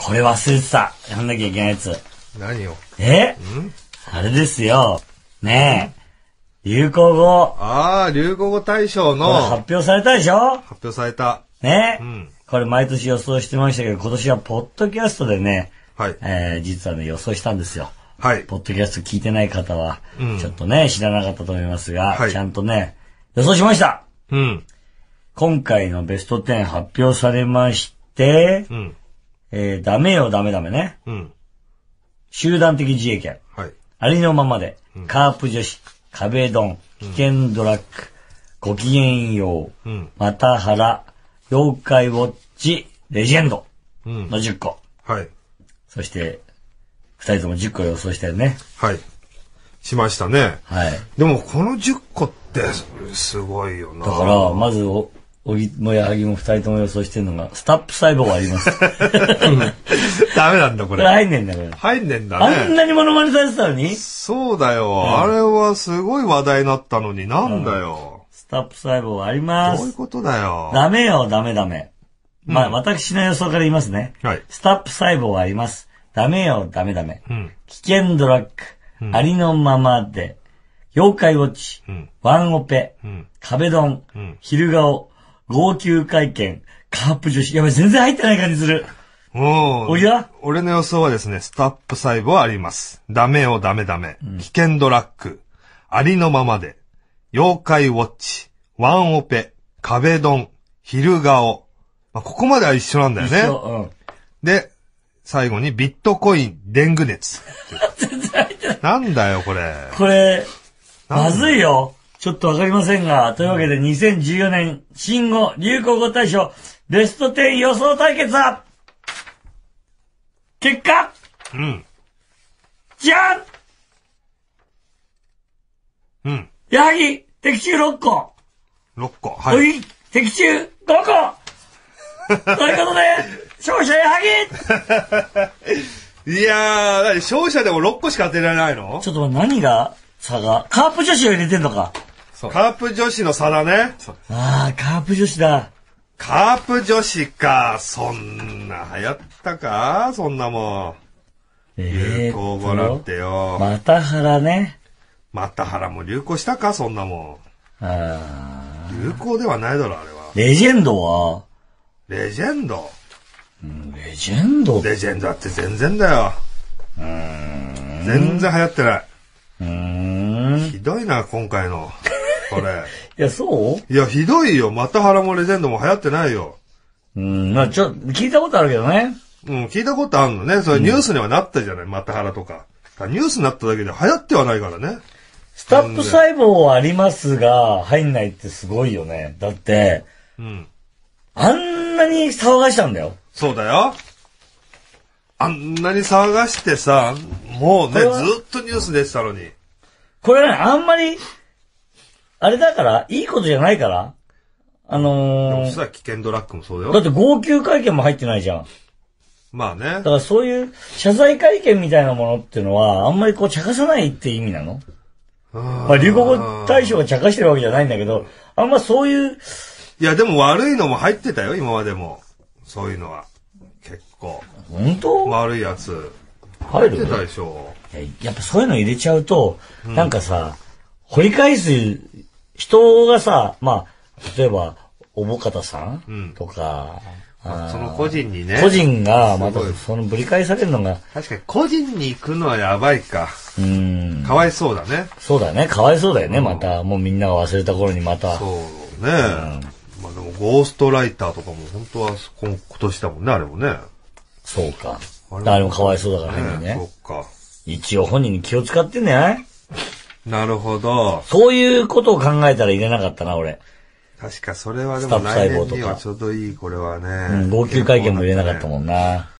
これ忘れてた。やんなきゃいけないやつ。 何よ。 あれですよ。ねえ。流行語。 流行語大賞の。 発表されたでしょ？ 発表された。 ねえ。これ毎年予想してましたけど、今年はポッドキャストでね、 はい。 実はね、予想したんですよ。 はい。 ポッドキャスト聞いてない方は、ちょっとね、知らなかったと思いますが、ちゃんとね、予想しました。今回のベスト10発表されまして、ダメよダメダメね。集団的自衛権。ありのままで、カープ女子、壁ドン、危険ドラッグ、ごきげんよう、またはら、妖怪ウォッチ、レジェンドの10個。 はい。 そして、二人とも10個予想したよね。 はい。しましたね。 はい。 でもこの10個ってすごいよな。 だから、まず小木も矢作も二人とも予想してるのが、スタップ細胞があります。 ダメなんだこれ。 入んねんだこれ。 入んねんだね。 あんなにモノマネされてたのに？ そうだよ。あれはすごい話題になったのになんだよ。 スタップ細胞あります。 そういうことだよ。 ダメよ、ダメダメ。まあ、私の予想から言いますね。 はい。 スタップ細胞あります。ダメよ、ダメダメ。危険ドラッグ、ありのままで、妖怪ウォッチ、ワンオペ、壁ドン、昼顔、号泣会見、カープ女子。やばい、全然入ってない感じする。おや？ 俺の予想はですね、スタップ細胞あります。ダメよ、ダメダメ。危険ドラッグ、ありのままで、妖怪ウォッチ、ワンオペ、壁ドン、昼顔。ここまでは一緒なんだよね。 一緒。 で、最後にビットコイン、デング熱。 全然入ってない。 なんだよ、これ。 これ、まずいよ。ちょっとわかりませんが、というわけで2014年新語・流行語大賞ベスト10予想対決だ。結果じゃん矢作、的中6個。 6個。はい。 おい、的中5個ということで、勝者矢作いやー、勝者でも6個しか当てられないの？ ちょっと何が差が、カープ女子を入れてんのか。 カープ女子の差だね。 ああ、カープ女子だ。 カープ女子か。そんな流行ったかそんなもん。流行語なんてよ。 またはらね。 またはらも流行したかそんなもん。流行ではないだろ、あれは。 レジェンドは？ レジェンド。 レジェンド？ レジェンドだって全然だよ。全然流行ってない。ひどいな、今回の。これ。 いや、そう？ いや、ひどいよ。またはらもレジェンドも流行ってないよ。 まあ聞いたことあるけどね。 聞いたことあるのね。それニュースにはなったじゃない、またはらとか。ニュースになっただけで流行ってはないからね。 スタップ細胞はありますが、入んないってすごいよね。だって、あんなに騒がしたんだよ。 そうだよ。あんなに騒がしてさ、もうね、ずっとニュース出てたのに。 これはね、あんまり、あれだから、いいことじゃないから。 でもさ、危険ドラッグもそうだよ。 だって号泣会見も入ってないじゃん。 まあね。 だからそういう謝罪会見みたいなものっていうのは、あんまりこう茶化さないって意味なの？まあ流行語大賞が茶化してるわけじゃないんだけど、あんまそういう。 いやでも悪いのも入ってたよ、今までも。そういうのは。結構。 本当？ 悪いやつ。 入ってたでしょ。 やっぱそういうの入れちゃうと、なんかさ、掘り返す人がさ、まあ、例えば、おぼかたさんとか、 その個人にね。 個人が、またそのぶり返されるのが。 確かに個人に行くのはやばいか。かわいそうだね。 そうだね。かわいそうだよね、また。もうみんなが忘れた頃にまた。 そうね。まあでも、ゴーストライターとかも本当は今年だもんね、あれもね。 そうか。あれもかわいそうだからね。 そっか。 一応本人に気を使ってんじゃない？ なるほど。 そういうことを考えたら入れなかったな、俺。 確かそれはでも来年にはちょうどいい、これはね。 号泣会見も入れなかったもんな。